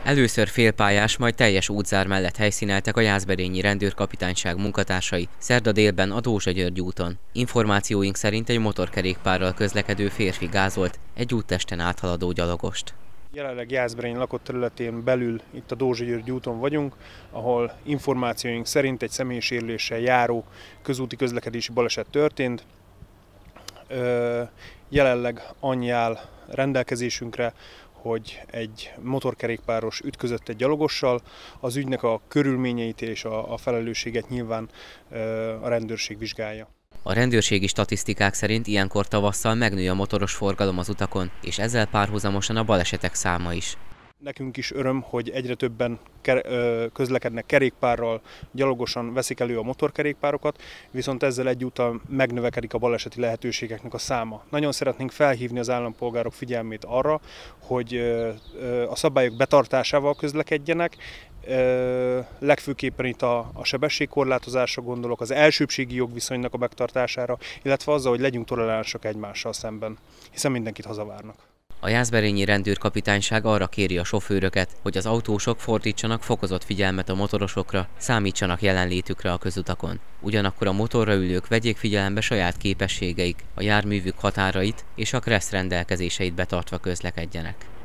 Először félpályás, majd teljes útzár mellett helyszíneltek a Jászberényi Rendőrkapitányság munkatársai szerda délben a Dózsa György úton. Információink szerint egy motorkerékpárral közlekedő férfi gázolt egy úttesten áthaladó gyalogost. Jelenleg Jászberény lakott területén belül itt a Dózsa György úton vagyunk, ahol információink szerint egy személysérüléssel járó közúti közlekedési baleset történt. Jelenleg annyi áll rendelkezésünkre, hogy egy motorkerékpáros ütközött egy gyalogossal. Az ügynek a körülményeit és a felelősséget nyilván a rendőrség vizsgálja. A rendőrségi statisztikák szerint ilyenkor tavasszal megnő a motoros forgalom az utakon, és ezzel párhuzamosan a balesetek száma is. Nekünk is öröm, hogy egyre többen közlekednek kerékpárral, gyalogosan veszik elő a motorkerékpárokat, viszont ezzel egyúttal megnövekedik a baleseti lehetőségeknek a száma. Nagyon szeretnénk felhívni az állampolgárok figyelmét arra, hogy a szabályok betartásával közlekedjenek, legfőképpen itt a sebességkorlátozásra gondolok, az elsőbbségi jogviszonynak a megtartására, illetve azzal, hogy legyünk toleránsak egymással szemben, hiszen mindenkit hazavárnak. A Jászberényi Rendőrkapitányság arra kéri a sofőröket, hogy az autósok fordítsanak fokozott figyelmet a motorosokra, számítsanak jelenlétükre a közutakon. Ugyanakkor a motorra ülők vegyék figyelembe saját képességeik, a járművük határait és a KRESZ rendelkezéseit betartva közlekedjenek.